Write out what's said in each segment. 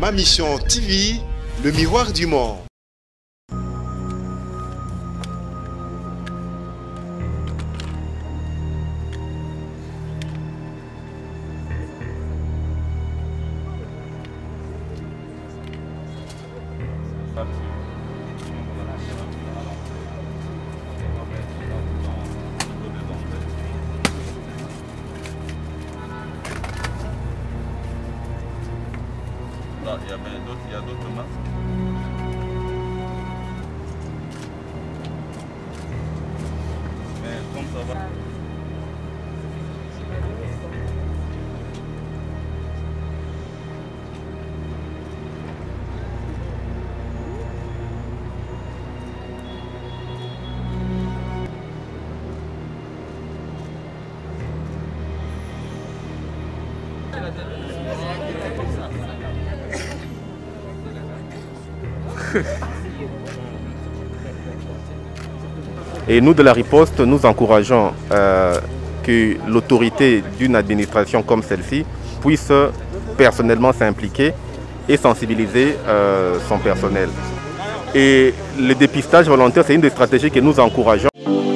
Ma Mission TV, le miroir du monde. Il y a d'autres masques. Mais comme ça va. Et nous, de la riposte, nous encourageons que l'autorité d'une administration comme celle-ci puisse personnellement s'impliquer et sensibiliser son personnel. Et le dépistage volontaire, c'est une des stratégies que nous encourageons.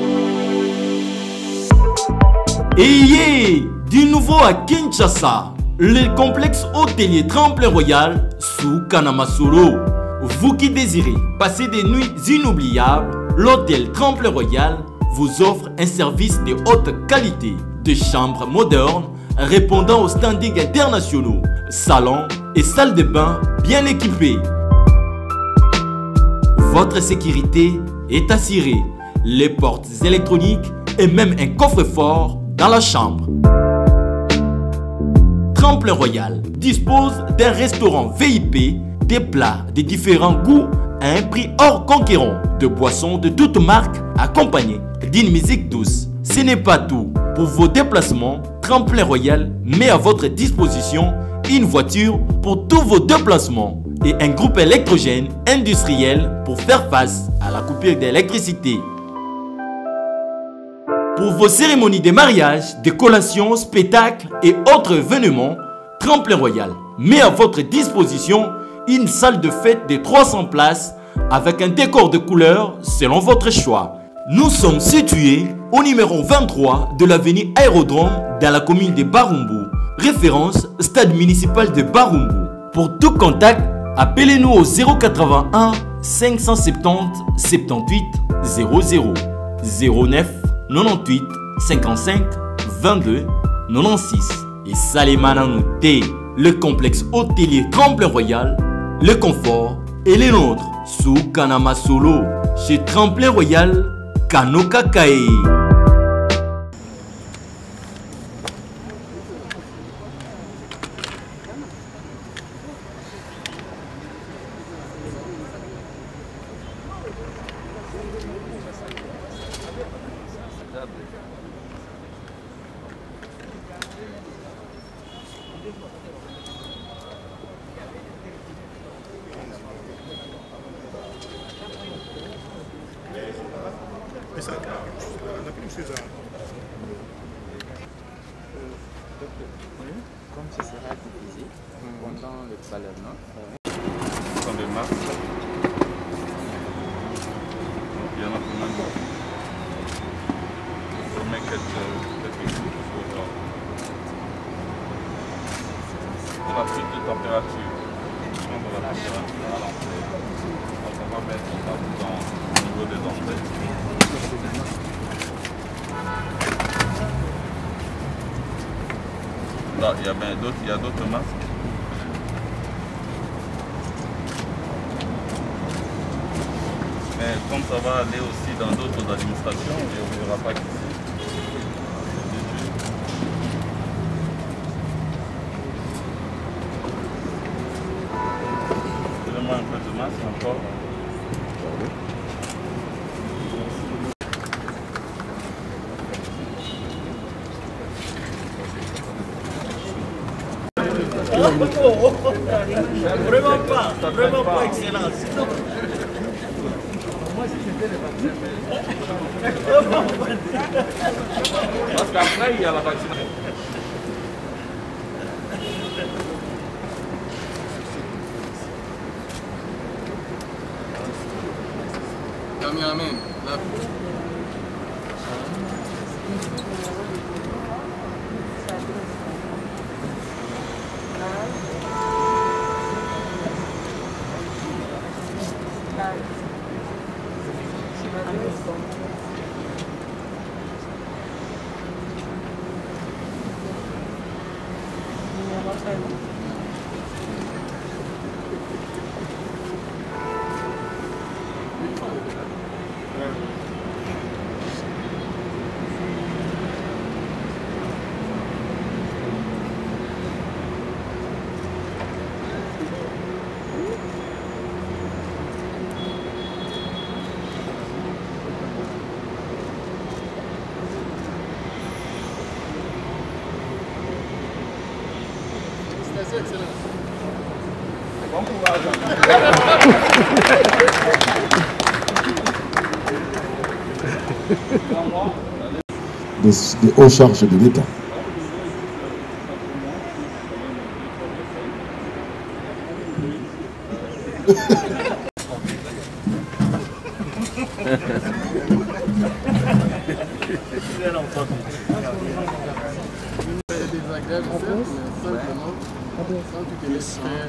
Et du nouveau à Kinshasa, le complexe hôtelier Tremplin Royal sous Kanamasolo. Vous qui désirez passer des nuits inoubliables, l'hôtel Tremplin Royal vous offre un service de haute qualité, de chambres modernes répondant aux standards internationaux, salons et salles de bain bien équipées. Votre sécurité est assurée, les portes électroniques et même un coffre-fort dans la chambre. Tremplin Royal dispose d'un restaurant VIP, des plats de différents goûts à un prix hors conquérant, de boissons de toutes marques accompagnées d'une musique douce. Ce n'est pas tout. Pour vos déplacements, Tremplin Royal met à votre disposition une voiture pour tous vos déplacements et un groupe électrogène industriel pour faire face à la coupure d'électricité. Pour vos cérémonies de mariage, de collations, spectacles et autres événements, Tremplin Royal met à votre disposition une salle de fête de 300 places avec un décor de couleurs selon votre choix. Nous sommes situés au numéro 23 de l'avenue Aérodrome dans la commune de Barumbu, référence stade municipal de Barumbu. Pour tout contact, appelez-nous au 081 570 78 00 09 98 55 22 96 et Salimana Nouté, le complexe hôtelier Tremplin Royal, le confort et les nôtres sous Kanamasolo chez Tremplin Royal Kanokakae. Comme ce sera divisé pendant le prélèvement. Ce sont des masques. Donc il y en a pour même. On met quelques choses. De la prise de température. De la température à l'entrée. Donc on va mettre ça au niveau des entrées. Là, il y a d'autres masques. Mais comme ça va aller aussi dans d'autres administrations, il n'y aura pas qu'ici. Donnez-moi un peu de masque encore. Vraiment pas excellent. Parce qu'après, il y a la vaccination. Amen. Bon courage. Des hauts charges de l'État. C'est désagréable, mais simplement, quand tu te laisses faire,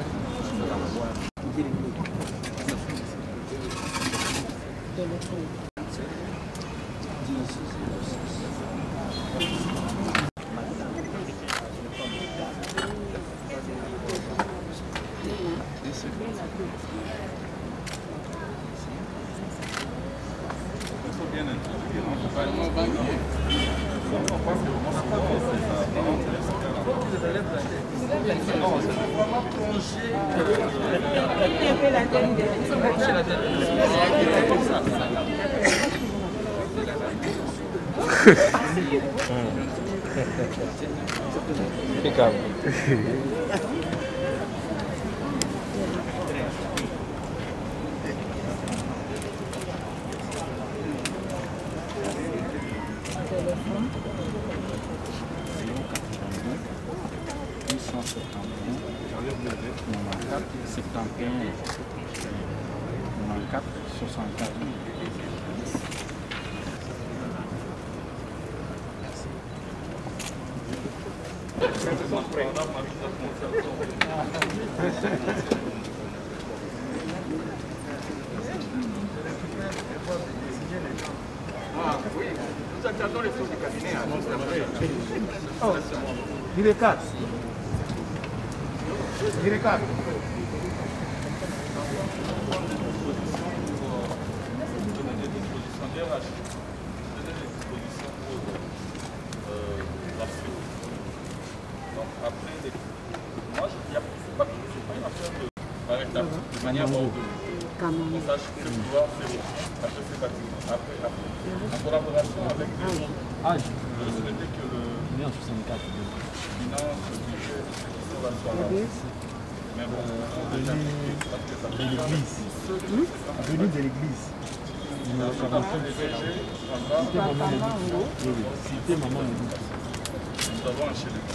de manière ordonnée. On sache que pouvoir faire après ces bâtiments. Après. En collaboration avec les gens, je souhaitais que le finance, le budget, soit là. Mais bon, parce que ça fait Venu de l'église. Cité maman. Nous avons un chez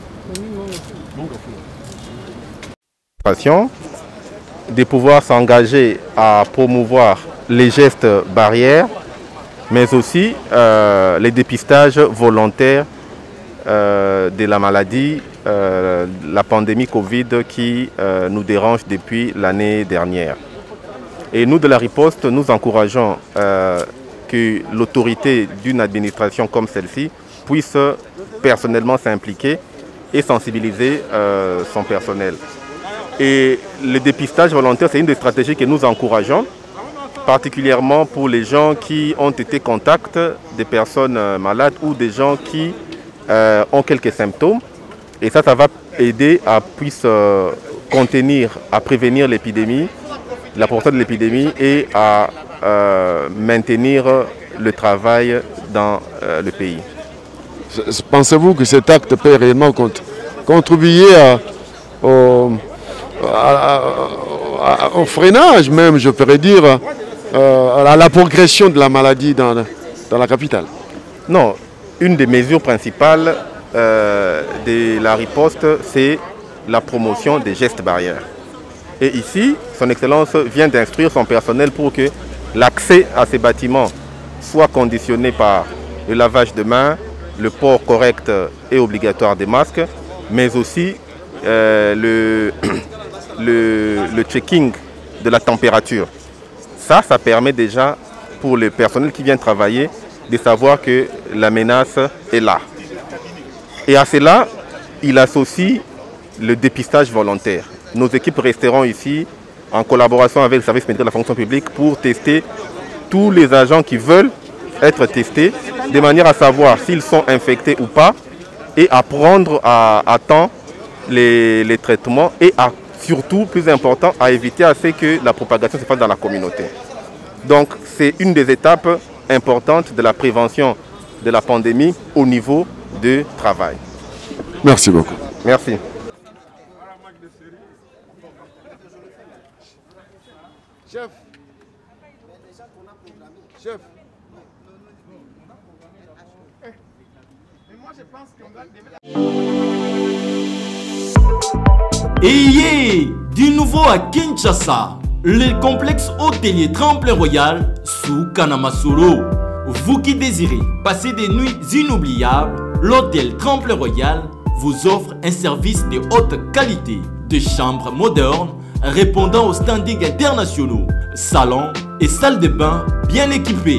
de pouvoir s'engager à promouvoir les gestes barrières, mais aussi les dépistages volontaires de la maladie, la pandémie Covid qui nous dérange depuis l'année dernière. Et nous, de la riposte, nous encourageons que l'autorité d'une administration comme celle-ci puisse personnellement s'impliquer et sensibiliser son personnel. Et le dépistage volontaire, c'est une des stratégies que nous encourageons, particulièrement pour les gens qui ont été contacts des personnes malades ou des gens qui ont quelques symptômes. Et ça va aider à contenir, à prévenir l'épidémie, la portée de l'épidémie et à maintenir le travail dans le pays. Pensez-vous que cet acte peut réellement contribuer au freinage, même, je pourrais dire, à la progression de la maladie dans la capitale? Non, une des mesures principales de la riposte, c'est la promotion des gestes barrières. Et ici, son Excellence vient d'instruire son personnel pour que l'accès à ces bâtiments soit conditionné par le lavage de mains, le port correct et obligatoire des masques, mais aussi le checking de la température. Ça permet déjà pour le personnel qui vient travailler de savoir que la menace est là. Et à cela, il associe le dépistage volontaire. Nos équipes resteront ici en collaboration avec le service militaire de la fonction publique pour tester tous les agents qui veulent être testés, de manière à savoir s'ils sont infectés ou pas, et à prendre à temps les traitements et surtout, plus important, à éviter à ce que la propagation se fasse dans la communauté. Donc c'est une des étapes importantes de la prévention de la pandémie au niveau du travail. Merci beaucoup. Merci. Chef. Chef. Mais moi je pense qu'on doit... Ayez du nouveau à Kinshasa, le complexe hôtelier Tremplin Royal sous Kanamasolo. Vous qui désirez passer des nuits inoubliables, l'hôtel Tremplin Royal vous offre un service de haute qualité, de chambres modernes répondant aux standards internationaux, salons et salles de bain bien équipées.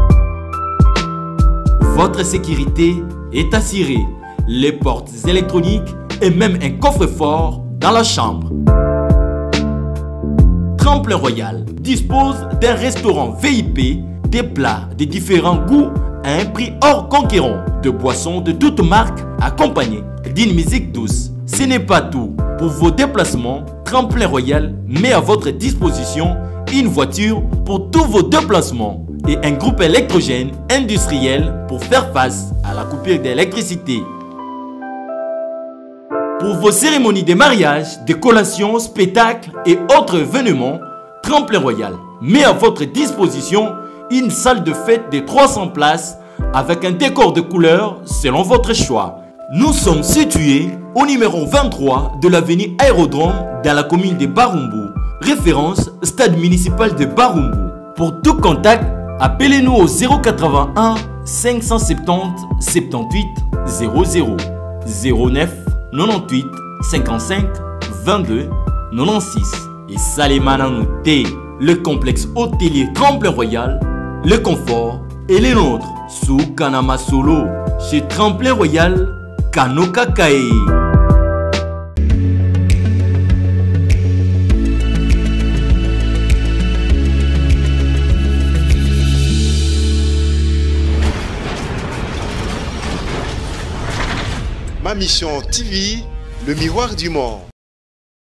Votre sécurité est assurée, les portes électroniques et même un coffre-fort dans la chambre. Tremplin Royal dispose d'un restaurant VIP, des plats de différents goûts à un prix hors conquérant, de boissons de toutes marques accompagnées d'une musique douce. Ce n'est pas tout. Pour vos déplacements, Tremplin Royal met à votre disposition une voiture pour tous vos déplacements et un groupe électrogène industriel pour faire face à la coupure d'électricité. Pour vos cérémonies de mariage, de collations, spectacles et autres événements, Tremplin Royal met à votre disposition une salle de fête de 300 places avec un décor de couleurs selon votre choix. Nous sommes situés au numéro 23 de l'avenue Aérodrome dans la commune de Barumbu, référence stade municipal de Barumbu. Pour tout contact, appelez-nous au 081 570 78 00 09 98 55 22 96 et Salimana Nouté, le complexe hôtelier Tremplin Royal, le confort et les nôtres sous Kanamasolo chez Tremplin Royal Kanokakae. Ma Mission TV, le miroir du monde.